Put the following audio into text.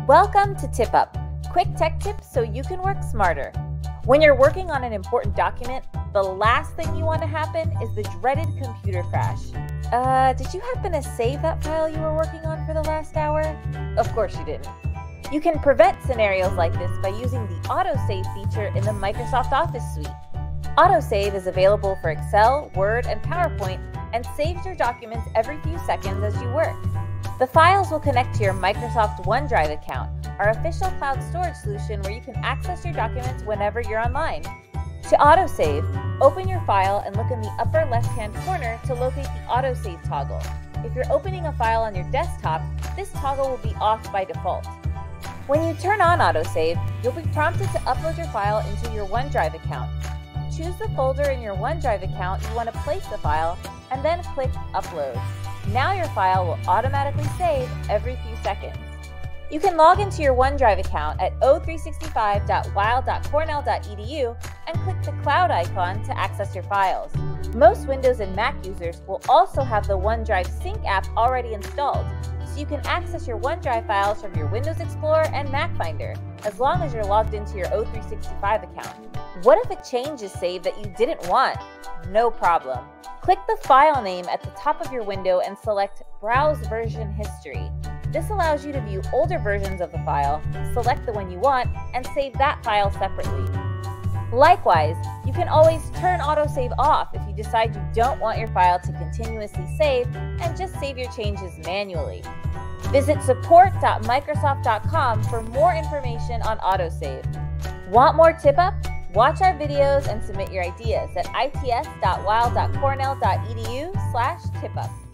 Welcome to TipUp, quick tech tips so you can work smarter. When you're working on an important document, the last thing you want to happen is the dreaded computer crash. Did you happen to save that file you were working on for the last hour? Of course you didn't. You can prevent scenarios like this by using the AutoSave feature in the Microsoft Office suite. AutoSave is available for Excel, Word, and PowerPoint and saves your documents every few seconds as you work. The files will connect to your Microsoft OneDrive account, our official cloud storage solution where you can access your documents whenever you're online. To autosave, open your file and look in the upper left-hand corner to locate the autosave toggle. If you're opening a file on your desktop, this toggle will be off by default. When you turn on autosave, you'll be prompted to upload your file into your OneDrive account. Choose the folder in your OneDrive account you want to place the file, and then click Upload. Now your file will automatically save every few seconds. You can log into your OneDrive account at o365.wild.cornell.edu and click the cloud icon to access your files. Most Windows and Mac users will also have the OneDrive Sync app already installed, so you can access your OneDrive files from your Windows Explorer and Mac Finder, as long as you're logged into your O365 account. What if a change is saved that you didn't want? No problem. Click the file name at the top of your window and select Browse Version History. This allows you to view older versions of the file, select the one you want, and save that file separately. Likewise, you can always turn autosave off if you decide you don't want your file to continuously save and just save your changes manually. Visit support.microsoft.com for more information on autosave. Want more TipUp? Watch our videos and submit your ideas at its.wild.cornell.edu/tipup.